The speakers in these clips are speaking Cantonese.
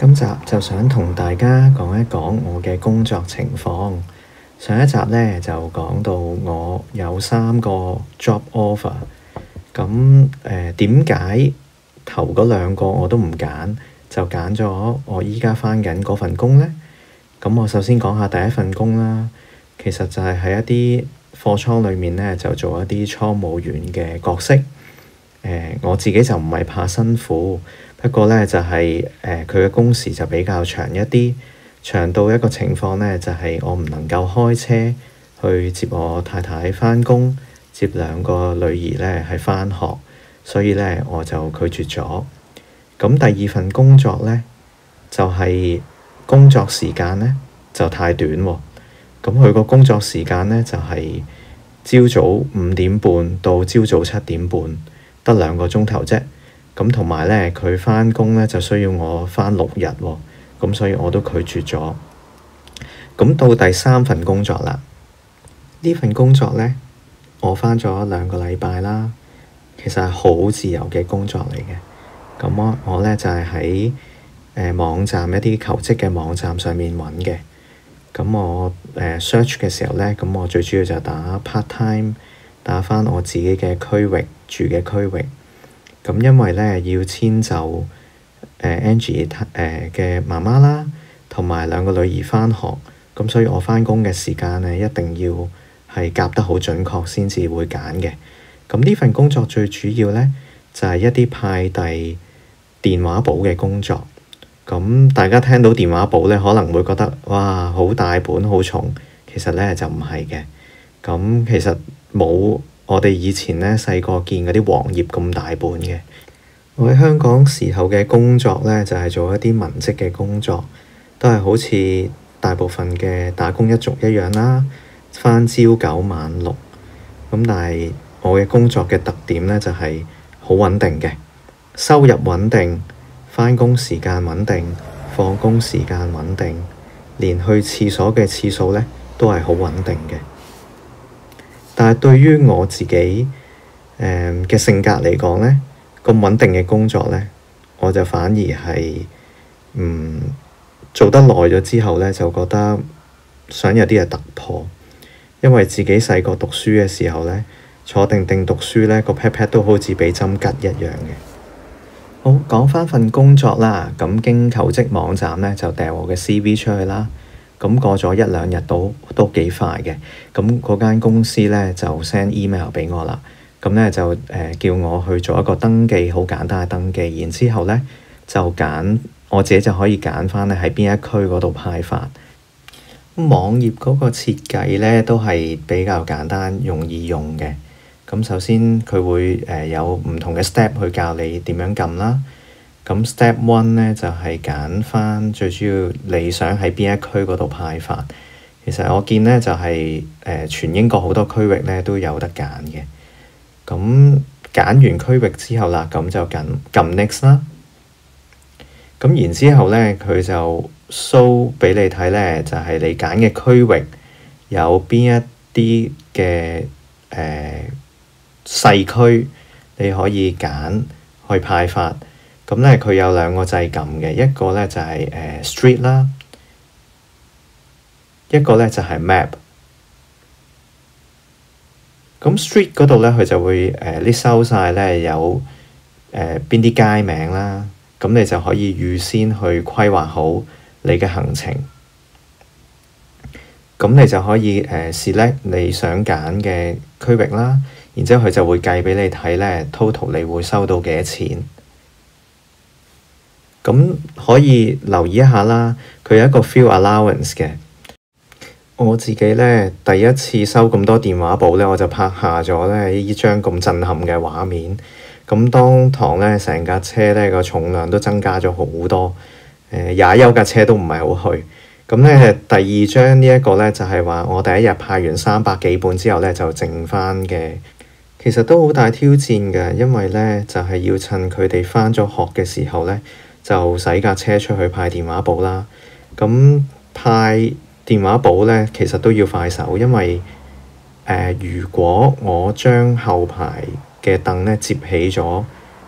今集就想同大家講一講我嘅工作情況。上一集呢就講到我有3個 job offer，咁點解頭嗰2個我都唔揀，就揀咗我依家返緊嗰份工呢？咁我首先講下第一份工啦，其實就係喺一啲貨倉裏面呢，就做一啲倉務員嘅角色。我自己就唔係怕辛苦，不過呢就係佢嘅工時就比較長一啲，長到一個情況呢，就係我唔能夠開車去接我太太返工，接2個女兒呢係返學，所以呢我就拒絕咗。咁第2份工作呢，就係工作時間呢就太短喎。咁佢個工作時間呢，就係朝早5點半到朝早7點半。得2個鐘頭啫，咁同埋呢，佢返工呢就需要我返6日喎，咁所以我都拒絕咗。咁到第3份工作啦，呢份工作呢，我返咗2個禮拜啦，其實係好自由嘅工作嚟嘅。咁我呢就係喺網站一啲求職嘅網站上面揾嘅。咁我search 嘅時候呢，咁我最主要就打 part time。打返我自己嘅區域，住嘅區域。咁因為呢要遷就Angie 嘅媽媽啦，同埋2個女兒返學，咁所以我返工嘅時間呢，一定要係夾得好準確先至會揀嘅。咁呢份工作最主要呢，就係一啲派遞電話簿嘅工作。咁大家聽到電話簿呢，可能會覺得哇，好大本好重，其實呢就唔係嘅。咁其實冇我哋以前呢細個見嗰啲黃頁咁大本嘅。我喺香港時候嘅工作呢，就係做一啲文職嘅工作，都係好似大部分嘅打工一族一樣啦，返朝9晚6。咁但係我嘅工作嘅特點呢，就係好穩定嘅，收入穩定，返工時間穩定，放工時間穩定，連去廁所嘅次數呢，都係好穩定嘅。但係對於我自己嘅性格嚟講呢，咁穩定嘅工作呢，我就反而係做得耐咗之後呢，就覺得想有啲嘢突破。因為自己細個讀書嘅時候呢，坐定定讀書呢，個 pat pat 都好似俾針吉一樣嘅。好，講返份工作啦，咁經求職網站呢，就掉我嘅 CV 出去啦。咁過咗1-2日都幾快嘅，咁嗰間公司呢，就 send email 俾我啦，咁呢，就叫我去做一個登記，好簡單嘅登記，然之後呢，就揀我自己就可以揀返呢喺邊一區嗰度派發。網頁嗰個設計呢，都係比較簡單容易用嘅。咁首先佢會有唔同嘅 step 去教你點樣撳啦。咁 Step 1呢，就係揀返最主要你想喺邊一區嗰度派發。其實我見呢，就係全英國好多區域呢都有得揀嘅。咁揀完區域之後啦，咁就撳 Next 啦。咁然之後呢，佢就 show 俾你睇呢，就係你揀嘅區域有邊一啲嘅細區你可以揀去派發。咁呢，佢有2個掣撳嘅，一個呢就係street 啦，一個呢就係 map。咁 street 嗰度呢，佢就會list收晒呢有邊啲街名啦，咁你就可以預先去規劃好你嘅行程。咁你就可以select 你想揀嘅區域啦，然之後佢就會計俾你睇呢 total 你會收到幾多錢。咁可以留意一下啦，佢有一個 fuel allowance 嘅。我自己呢，第一次收咁多電話簿呢，我就拍下咗呢張咁震撼嘅畫面。咁當堂呢，成架車呢個重量都增加咗好多，踩油架車都唔係好去。咁呢，第2張呢一個呢，就係話我第一日派完300幾本之後呢，就剩返嘅。其實都好大挑戰嘅，因為呢，就係要趁佢哋返咗學嘅時候呢，就使架車出去派電話簿啦。咁派電話簿呢，其實都要快手，因為如果我將後排嘅凳呢摺起咗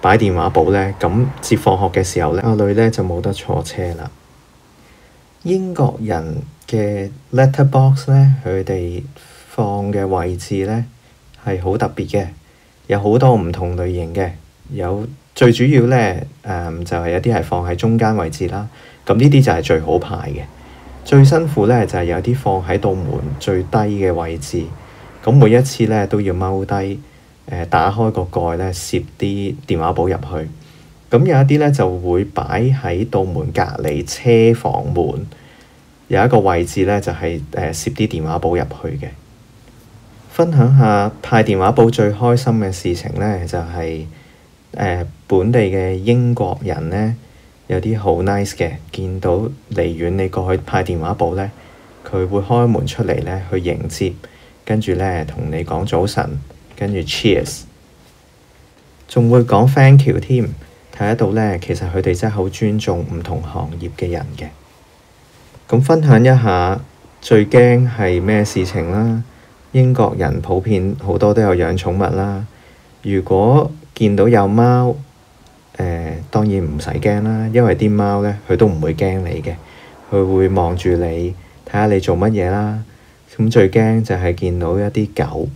擺電話簿呢，咁接放學嘅時候呢，阿女呢就冇得坐車啦。英國人嘅 letterbox 呢，佢哋放嘅位置呢係好特別嘅，有好多唔同類型嘅，最主要呢，就係有啲係放喺中間位置啦。咁呢啲就係最好排嘅。最辛苦呢，就係有啲放喺道門最低嘅位置，咁每一次呢，都要踎低，打開個蓋呢，攝啲電話簿入去。咁有一啲呢，就會擺喺道門隔離車房門有一個位置呢，就係攝啲電話簿入去嘅。分享下派電話簿最開心嘅事情呢，就係本地嘅英國人呢，有啲好 nice 嘅，見到離遠你過去派電話簿呢，佢會開門出嚟呢去迎接，跟住呢同你講早晨，跟住 cheers， 仲會講 thank you 添。睇得到呢，其實佢哋真係好尊重唔同行業嘅人嘅。咁分享一下最驚係咩事情啦？英國人普遍好多都有養寵物啦。如果見到有貓，當然唔使驚啦，因為啲貓呢，佢都唔會驚你嘅，佢會望住你睇下你做乜嘢啦。咁最驚就係見到一啲狗。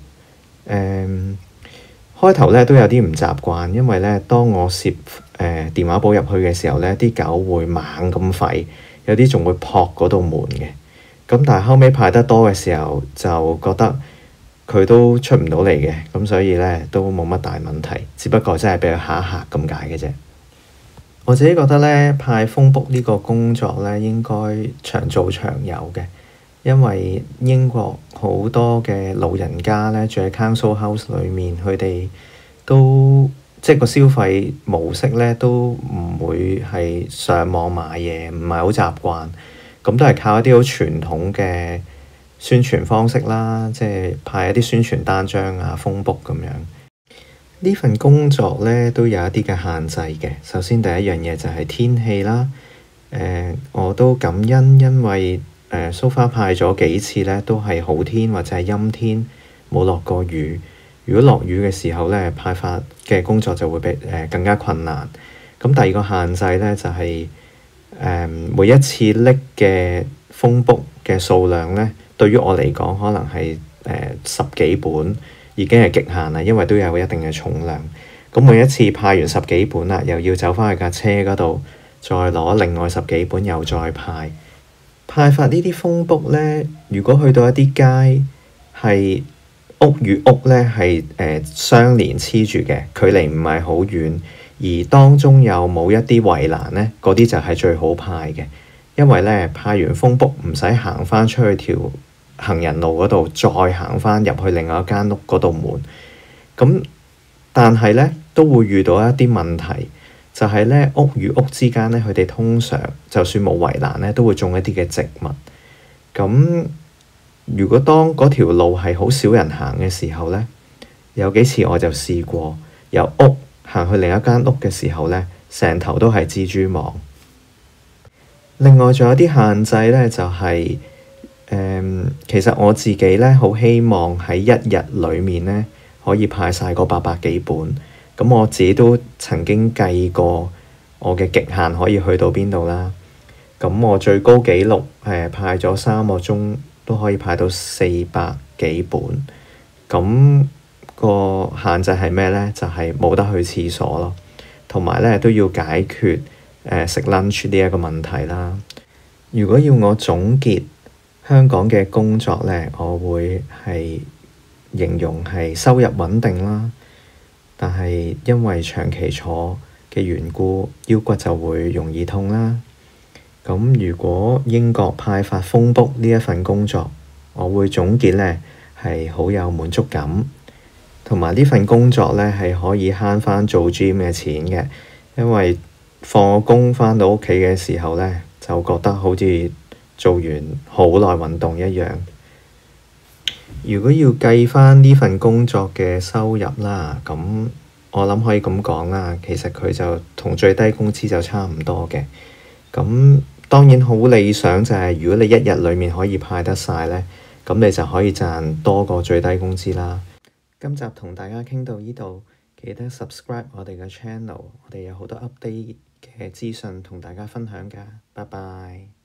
開頭呢都有啲唔習慣，因為呢，當我攝電話簿入去嘅時候呢，啲狗會猛咁吠，有啲仲會撲嗰道門嘅。咁但係後尾派得多嘅時候，就覺得佢都出唔到嚟嘅，咁所以呢，都冇乜大問題，只不過真係俾佢嚇一嚇咁解嘅啫。我自己覺得呢，派風 book 呢個工作呢，應該長做長有嘅，因為英國好多嘅老人家呢，住喺 council house 裏面，佢哋都即係個消費模式呢，都唔會係上網買嘢，唔係好習慣，咁都係靠一啲好傳統嘅宣傳方式啦，即係派一啲宣傳單張啊、風 book 咁樣。呢份工作呢，都有一啲嘅限制嘅。首先第一樣嘢就係天氣啦。我都感恩，因為so far派咗幾次呢，都係好天或者係陰天，冇落過雨。如果落雨嘅時候呢，派發嘅工作就會比更加困難。咁第二個限制呢，就係每一次拎嘅風 book 嘅數量呢，對於我嚟講可能係10幾本已經係極限啦，因為都有一定嘅重量。咁每一次派完10幾本啦，又要走返去架車嗰度，再攞另外10幾本又再派。派發呢啲風 book 呢，如果去到一啲街係屋與屋呢係相連黐住嘅，距離唔係好遠，而當中又冇一啲圍欄呢，嗰啲就係最好派嘅，因為呢，派完風 book 唔使行返出去條行人路嗰度，再行返入去另外一間屋嗰度門。咁但係呢，都會遇到一啲問題，就係呢，屋與屋之間呢，佢哋通常就算冇圍欄呢，都會種一啲嘅植物。咁如果當嗰條路係好少人行嘅時候呢，有幾次我就試過由屋行去另一間屋嘅時候呢，成頭都係蜘蛛網。另外仲有啲限制呢，就係其實我自己呢，好希望喺一日裡面呢，可以派晒嗰800幾本。咁我自己都曾經計過我嘅極限可以去到邊度啦。咁我最高紀錄派咗3個鐘都可以派到400幾本。咁個限制係咩呢？就係冇得去廁所咯，同埋呢都要解決食 lunch 呢一個問題啦。如果要我總結香港嘅工作呢，我會係形容係收入穩定啦，但係因為長期坐嘅緣故，腰骨就會容易痛啦。咁如果英國派發風 book 呢一份工作，我會總結呢係好有滿足感，同埋呢份工作呢係可以慳返做 gym 嘅錢嘅，因為放工返到屋企嘅時候呢，就覺得好似做完好耐運動一樣。如果要計返呢份工作嘅收入啦，咁我諗可以咁講啦，其實佢就同最低工資就差唔多嘅。咁當然好理想就係如果你一日裡面可以派得晒呢，咁你就可以賺多過最低工資啦。今集同大家傾到呢度， 記得 subscribe 我哋嘅 channel，我哋有好多 update 嘅資訊同大家分享㗎。拜拜。